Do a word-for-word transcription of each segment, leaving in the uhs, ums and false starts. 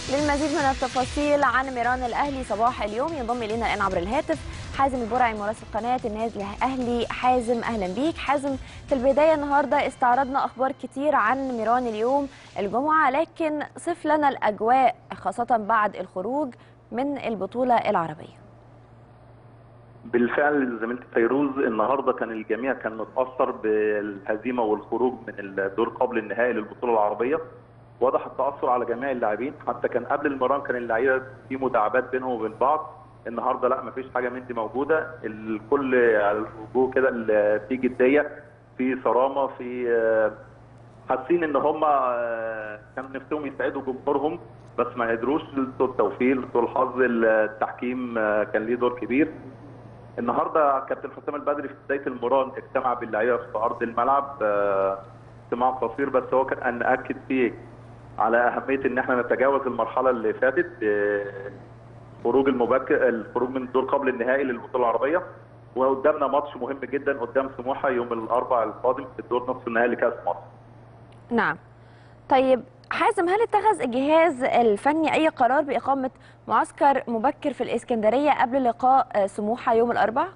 للمزيد من التفاصيل عن ميران الاهلي صباح اليوم ينضم الينا الان عبر الهاتف حازم البرعي مراسل قناه النادي الاهلي. حازم اهلا بيك. حازم، في البدايه النهارده استعرضنا اخبار كتير عن ميران اليوم الجمعه، لكن صف لنا الاجواء خاصه بعد الخروج من البطوله العربيه. بالفعل زميلتي فيروز، النهارده كان الجميع كان متاثر بالهزيمه والخروج من الدور قبل النهائي للبطوله العربيه. واضح التاثر على جميع اللاعبين، حتى كان قبل المران كان اللعيبه في مداعبات بينهم وبين بعض. النهارده لا، مفيش حاجه من دي موجوده، الكل على الوجوه كده في جديه، في صرامه، في حاسين ان هم كانوا نفسهم يساعدوا جمهورهم بس ما قدروش. لسوء التوفيق، لسوء الحظ، التحكيم كان ليه دور كبير. النهارده كابتن حسام البدري في بدايه المران اجتمع باللعيبه في ارض الملعب، اجتماع قصير بس هو كان اكد فيه على اهميه ان احنا نتجاوز المرحله اللي فاتت، خروج المبكر الخروج من الدور قبل النهائي للبطوله العربيه، وقدامنا ماتش مهم جدا قدام سموحه يوم الاربعاء القادم في الدور نصف النهائي لكاس مصر. نعم. طيب حازم، هل اتخذ الجهاز الفني اي قرار باقامه معسكر مبكر في الاسكندريه قبل لقاء سموحه يوم الاربعاء؟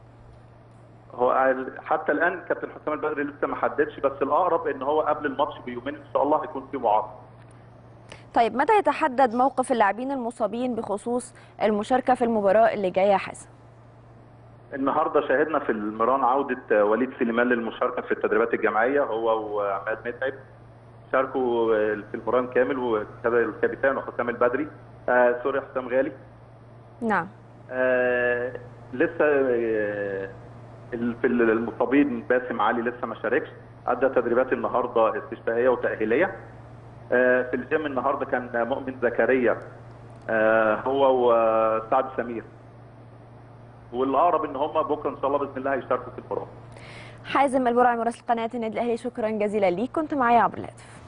هو حتى الان كابتن حسام البدري لسه ما حددش، بس الاقرب ان هو قبل الماتش بيومين ان شاء الله هيكون في معسكر. طيب متى يتحدد موقف اللاعبين المصابين بخصوص المشاركه في المباراه اللي جايه يا حازم؟ النهارده شاهدنا في المران عوده وليد سليمان للمشاركه في التدريبات الجماعيه، هو وعماد متعب شاركوا في المران كامل، وكذا الكابتن وحسام البدري آه سوري حسام غالي. نعم. آه لسه آه في المصابين باسم علي لسه ما شاركش، ادى تدريبات النهارده استشفائيه وتاهيليه. آه في الجيم النهارده كان مؤمن زكريا آه هو وسعد سمير، والاقرب ان هم بكره ان شاء الله باذن الله هيشاركوا في المباراه. حازم البرعي مراسل قناه النادي الاهلي، شكرا جزيلا ليك، كنت معايا عبر الهاتف.